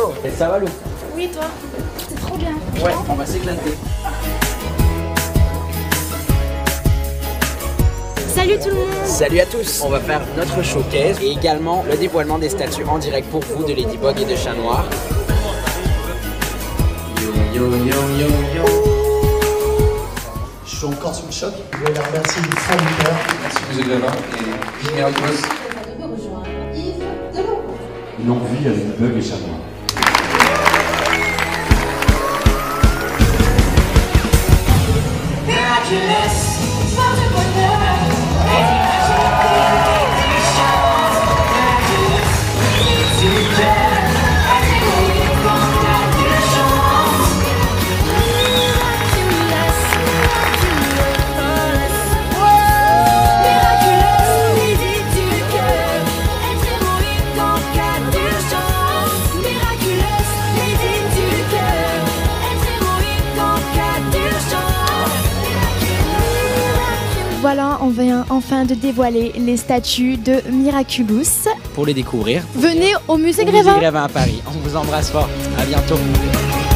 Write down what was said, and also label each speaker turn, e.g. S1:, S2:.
S1: Hello. Et ça va, Lou?
S2: Oui, toi? C'est trop bien.
S1: Ouais, on va s'éclater.
S2: Salut tout le monde.
S1: Salut à tous. On va faire notre showcase et également le dévoilement des statues en direct pour vous de Ladybug et de Chat Noir. Yo yo yo yo yo.
S3: Je suis encore sous le choc. Je voulais les remercier du fond du cœur.
S4: Merci Musée Grévin et Miraculous.
S5: Longue vie à Ladybug et Chat Noir.
S2: Voilà, on vient enfin de dévoiler les statues de Miraculous.
S1: Pour les découvrir,
S2: Venez au musée
S1: au Musée
S2: Grévin.
S1: Grévin à Paris. On vous embrasse fort. À bientôt.